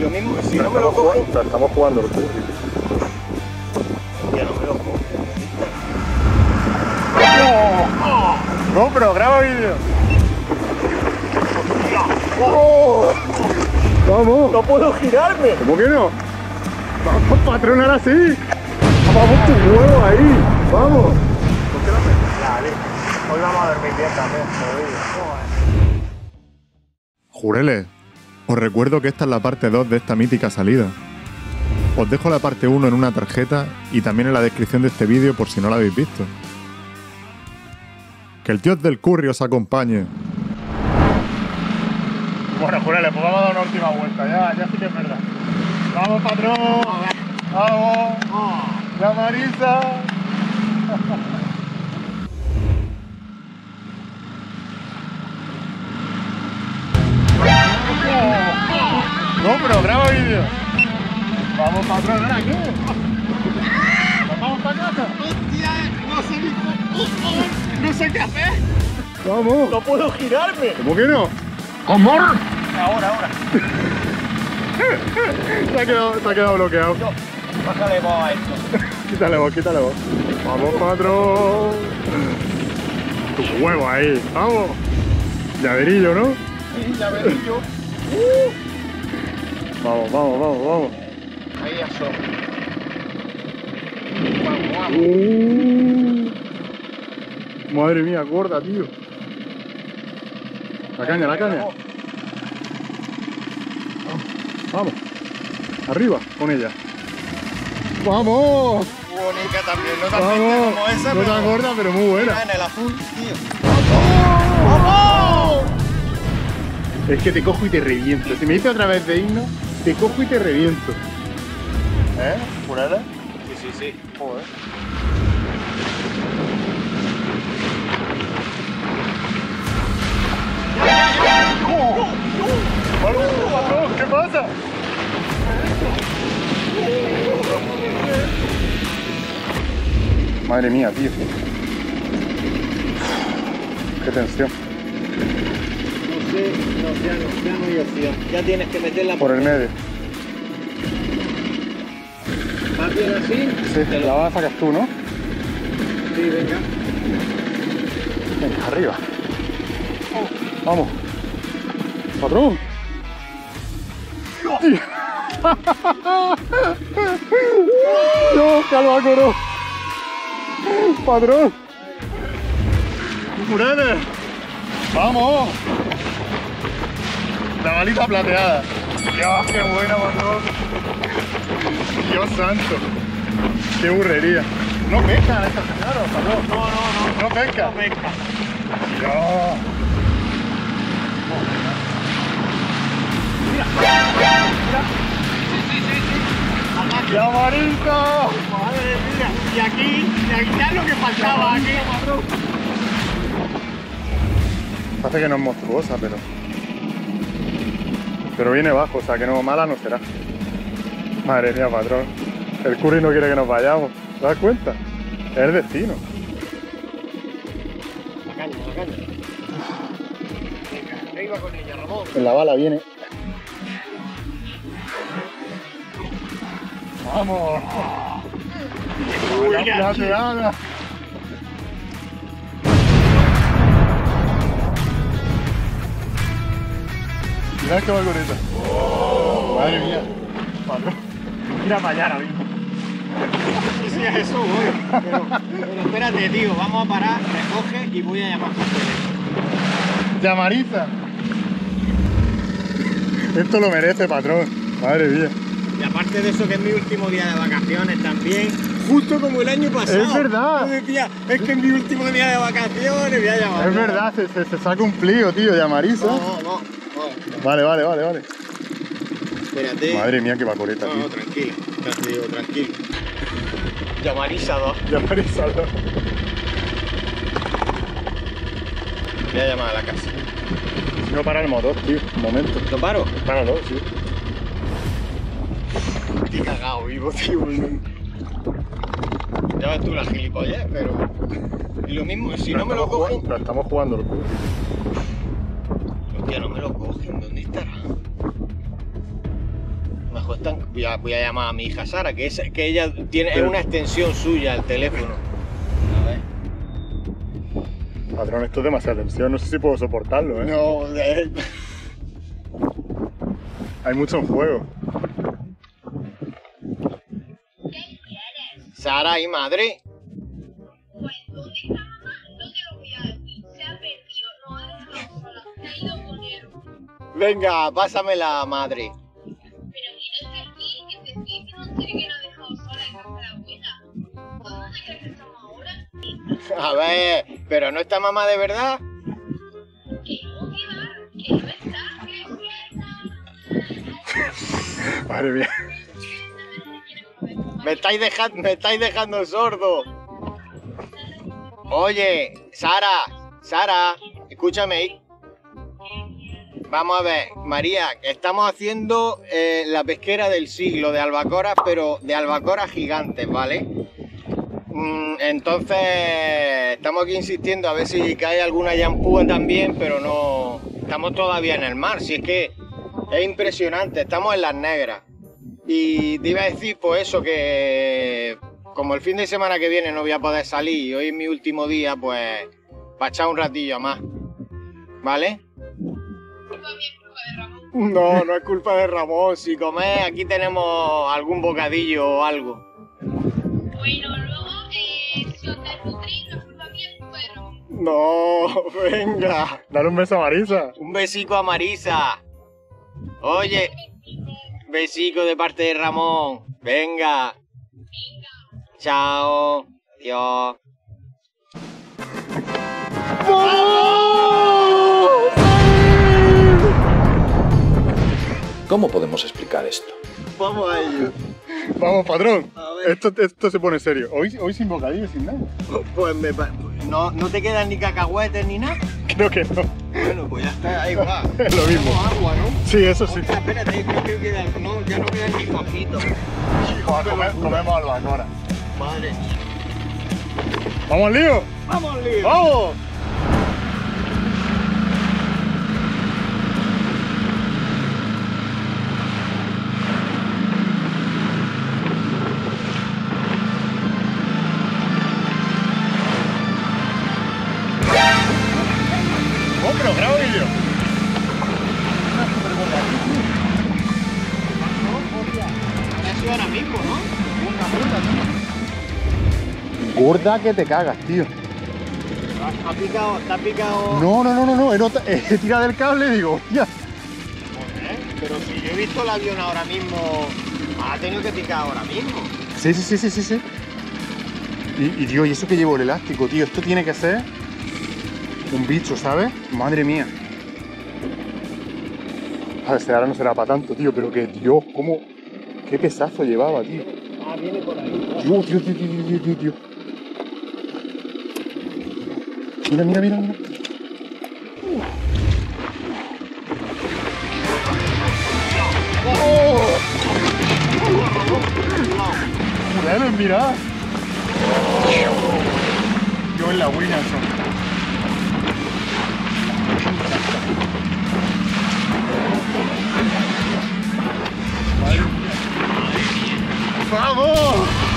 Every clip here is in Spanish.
lo mismo, si no me lo cogen... Estamos jugando el curry. Ya no me lo cogen. No, pero graba vídeo. Vamos. ¡No puedo girarme! ¿Cómo que no? Vamos, patrón, ahora sí. Vamos tu huevo ahí. Vamos. Dale. Hoy vamos a dormir bien también, te lo digo. Jureles, os recuerdo que esta es la parte 2 de esta mítica salida. Os dejo la parte 1 en una tarjeta y también en la descripción de este vídeo por si no la habéis visto. Que el dios del curry os acompañe. Bueno, Jureles, pues vamos a dar una última vuelta, ya sí que es verdad. ¡Vamos, patrón! ¡Vamos! ¡La Marisa! No, pero graba vídeo. Vamos, patrón, ¿ahora qué? ¿Nos vamos para casa? ¡Hostia! No sé qué hacer. ¡Vamos! ¡No puedo girarme! ¿Cómo que no? ¿Cómo? Ahora. Se ha quedado bloqueado. Bájale vos a esto. Quítale vos. Vamos, patrón. Tu huevo ahí. Vamos. Llaverillo, ¿no? Sí, llaverillo. Vamos. Ahí asoma. Vamos. Madre mía, gorda, tío. La caña. Vamos. Arriba, con ella. ¡Vamos! Bonita también, no tan ¡Vamos! fuerte como esa, No tan gorda, pero muy buena. en el azul, tío. ¡Vamos! Es que te cojo y te reviento. Si me dices otra vez de himno, te cojo y te reviento. ¿Eh? ¿Jureles? Sí. Joder. ¿Qué pasa? Madre mía, tío. Qué tensión. Ya no hay opción. Ya tienes que meterla Por el medio. ¿Vas bien así? Sí, la vas a sacar tú, ¿no? Sí, venga. Venga, arriba. Vamos. Patrón. No, Calvácoro. Patrón. Jureles. Vamos. La balita plateada. Dios, qué buena, patrón. Dios santo. Qué burrería. No pescan estas señoras, patrón. No pesca. No pesca. Dios. Mira. Sí. ¡La Marisa! Madre mía. Y aquí ya es lo que faltaba aquí. Parece que no es monstruosa, pero viene bajo, o sea que no, mala no será. Madre mía, patrón. El curry no quiere que nos vayamos. ¿Te das cuenta? Es el destino. La caña. Venga, ahí va con ella, Ramón. En la bala viene. ¡Vamos! Uy, ¡La plateada! Mirad qué vagoneta. Madre mía. Patrón. Mira para allá ahora mismo. Sí, a eso voy. Pero espérate, tío, vamos a parar, recoge y voy a llamar por teléfono. ¡Llamariza! Esto lo merece, patrón. Madre mía. Y aparte de eso, que es mi último día de vacaciones también, justo como el año pasado. Es verdad. Yo decía, es que es mi último día de vacaciones, voy a llamar. Es verdad, se saca un plío, tío, llamariza. No. Vale. Espérate. Madre mía, qué vacoreta, tío. No, tranquilo. Tranquilo. Llamariza 2. Llamariza 2. Voy a llamar a la casa. Si no para el motor, tío. Un momento. ¿Lo paro? Páralo, sí. Estoy cagado vivo, tío. Ya ves tú la gilipollez, pero... Y lo mismo, si no me lo cogen... Pero estamos jugando el curry. Hostia, no me lo cogen. ¿Dónde estará? mejor están... Voy a llamar a mi hija Sara, que ella tiene, es una extensión suya el teléfono. A ver. Patrón, esto es demasiada tensión, no sé si puedo soportarlo, ¿eh? No, Hay mucho en juego. ¿Qué quieres? Sara y madre. Pues, ¿dónde está mamá? No te lo voy a decir. Se ha perdido, no ha dejado sola. Se ha ido con él. Venga, pásamela, madre. Pero tienes que aquí, que te estoy diciendo en serio que no ha dejado sola en casa de la abuela. ¿Dónde crees que estamos ahora? A ver, pero no está mamá de verdad. Que no, que va, que no está, que Madre mía. Me estáis dejando sordo. Oye, Sara, escúchame. Vamos a ver, María, estamos haciendo la pesquera del siglo de albacoras, pero de albacoras gigantes, ¿vale? Entonces, estamos aquí insistiendo a ver si cae alguna yampúa también, pero no... Estamos todavía en el mar, si es que es impresionante, estamos en las negras. Y te iba a decir, pues eso, que como el fin de semana que viene no voy a poder salir y hoy es mi último día, pues para echar un ratillo más, ¿vale? No, no es culpa de Ramón, si comes aquí tenemos algún bocadillo o algo. Bueno, luego, si os desnutrís, no es culpa mía, es culpa de Ramón. No, venga. Dale un beso a Marisa. Un besico a Marisa. Oye, besico de parte de Ramón. Venga. Chao. Adiós. ¿Cómo podemos explicar esto? Vamos a ello. Vamos, patrón. A ver. Esto se pone serio. Hoy sin bocadillo, sin nada. Pues no te quedan ni cacahuetes ni nada. Creo que no. Bueno, pues ya está, ahí va. Es lo mismo. Tenemos agua, ¿no? Sí, eso sí. Ostras, espérate, creo que queda, no, ya no quedan ni cojitos. Comemos albacora. Madre mía. ¡Vamos al lío! ¡Vamos, Lío! ¡Vamos! ¡Oh, pero grabo vídeo! Ha sido ahora mismo, ¿no? Gorda que te cagas, tío. Te ha picado. No. He tirado el cable y digo, hostia. Joder, pero si yo he visto el avión ahora mismo, ha tenido que picar ahora mismo. Sí. Y tío, y eso que llevo el elástico, tío. Esto tiene que ser un bicho, ¿sabes? Madre mía. A ver, ahora no será para tanto, tío, pero que Dios, cómo. Qué pesazo llevaba, tío. Ah, viene por ahí. Tío. Mira. Joder, mirad. Yo en la Williamson. ¡Vamos!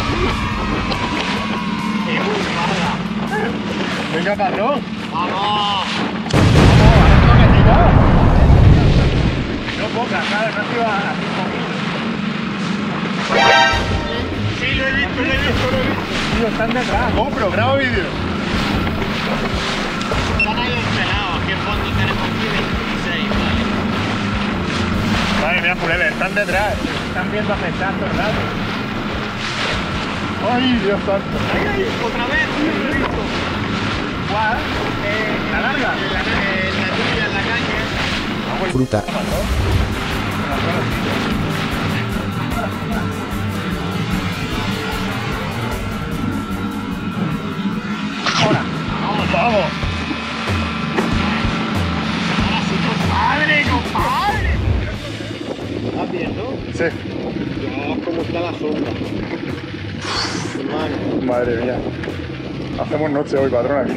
¡Qué burrada! Venga, patrón. ¡Vamos! No pocas, ¿sabes? No iba a 5.000. Sí, lo he visto. Tío, están detrás. No, pero grabo vídeo. Están ahí pelados. Aquí en fondo tenemos aquí 26, ¿vale? Madre mía, Purele, están detrás. Están viendo afectar todo el rato. ¡Ay, Dios santo! ¡Ay, otra vez! Lo he visto. ¿Cuál? ¿La larga? La tuya, en la calle. Fruta. ¡Ahora! ¡Vamos! ¡Compadre, compadre! ¿Estás bien, no? Sí. Dios, cómo está la sombra. Hermano. Madre mía. Hacemos noche hoy, patrón, aquí.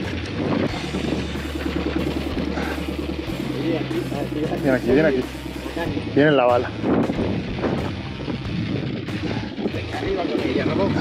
Viene aquí. Viene aquí. Viene la bala. Venga, arriba con ella, Ramón.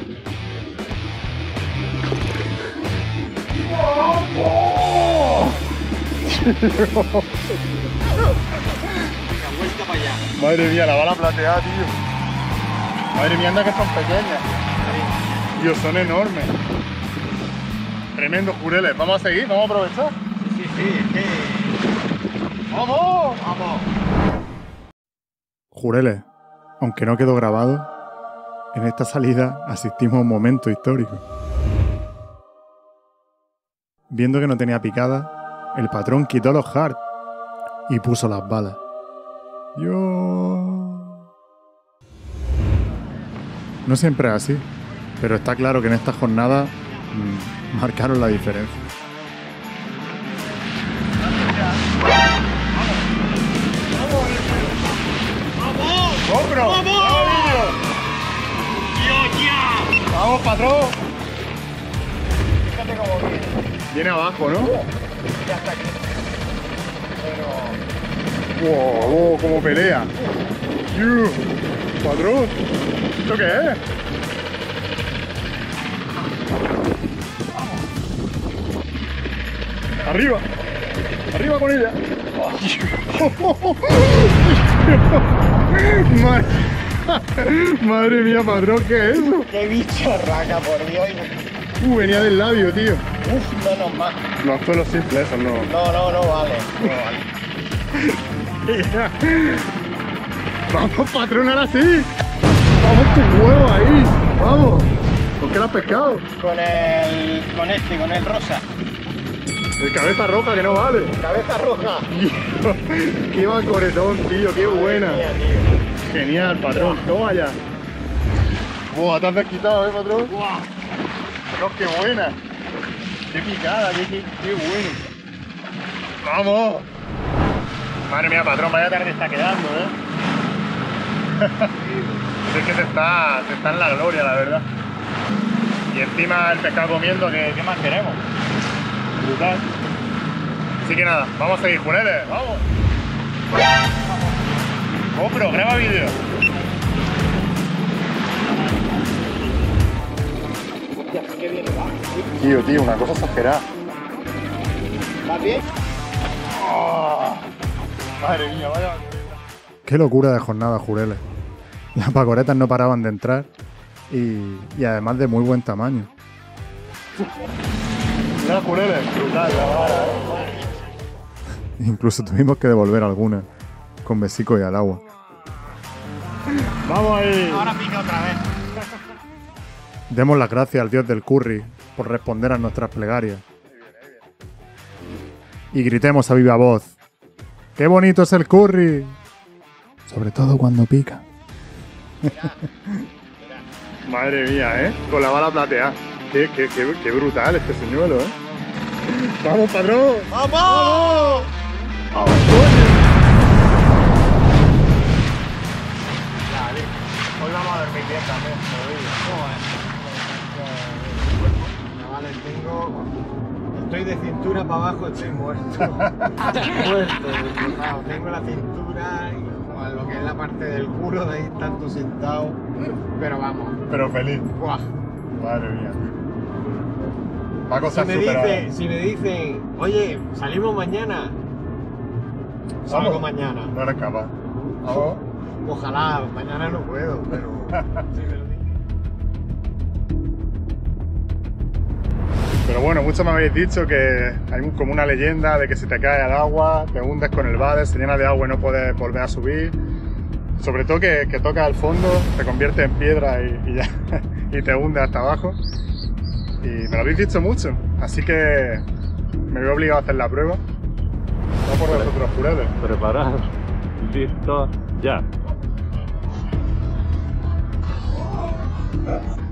Vuelta para allá. Madre mía, la bala plateada, tío. Madre mía, anda que son pequeñas. Dios, son enormes. Tremendo jureles. Vamos a seguir, vamos a aprovechar. Sí, es que... ¡Vamos! ¡Vamos! Jureles, aunque no quedó grabado, en esta salida asistimos a un momento histórico. Viendo que no tenía picada, el patrón quitó los hard y puso las balas. No siempre es así, pero está claro que en esta jornada marcaron la diferencia. ¡Compro! ¡Vamos! ¡Vamos, patrón! Fíjate cómo viene. Viene abajo, ¿no? Ya está aquí. ¡Wow! ¡Cómo pelea! ¡Patrón! ¿Esto qué es? ¡Arriba! ¡Arriba con ella! Madre mía, patrón, ¿qué es eso? ¡Qué bicho raca, por Dios! Venía del labio, tío. Menos más. No, esto es lo simple, eso no. No vale. Vamos, patrón, ahora sí. Vamos, tu huevo ahí. Vamos. ¿Con qué lo has pescado? Con el rosa. El cabeza roja, que no vale. Cabeza roja. Qué vacoretón, tío, qué buena. Mía, tío. Genial, patrón, toma ya. Buah, te has desquitado, patrón. Guau. Patrón, qué buena. Qué picada, qué bueno. ¡Vamos! Madre mía, patrón, vaya tarde está quedando, Es que se está en la gloria, la verdad. Y encima el pescado comiendo, ¿qué más queremos? Brutal. Así que nada, vamos a seguir, jureles, vamos. GoPro, graba vídeo. Qué bien va. Tío, una cosa exagerada. ¿Vas bien? Oh, madre mía, vaya. Qué locura de jornada, jureles. Las pacoretas no paraban de entrar y además de muy buen tamaño. Mira, jureles, brutal la vara, Incluso tuvimos que devolver algunas con besico y al agua. ¡Vamos ahí! Ahora pica otra vez. Demos las gracias al dios del curry por responder a nuestras plegarias. Y gritemos a viva voz: ¡qué bonito es el curry! Sobre todo cuando pica. Madre mía, con la bala plateada. Qué brutal este señuelo, ¡Vamos, patrón! ¡Vamos! ¡Vamos! ¡Vamos, coño! Hoy vamos a dormir bien también, estoy de cintura para abajo, estoy muerto. Muerto, tengo la cintura y lo que es la parte del culo de ahí tanto sentado, pero vamos. Pero feliz. Buah. Madre mía. Va a cosas Si me dicen, oye, salimos mañana, salgo mañana. No eres capaz. Ojalá, mañana no puedo, pero si me lo dicen. Pero bueno, muchos me habéis dicho que hay como una leyenda de que si te caes al agua, te hundes con el vade, se llena de agua y no puedes volver a subir. Sobre todo que tocas al fondo, te conviertes en piedra y ya y te hundes hasta abajo. Y me lo habéis dicho mucho, así que me veo obligado a hacer la prueba. Va por vosotros, jureles. Preparados, listos, ya.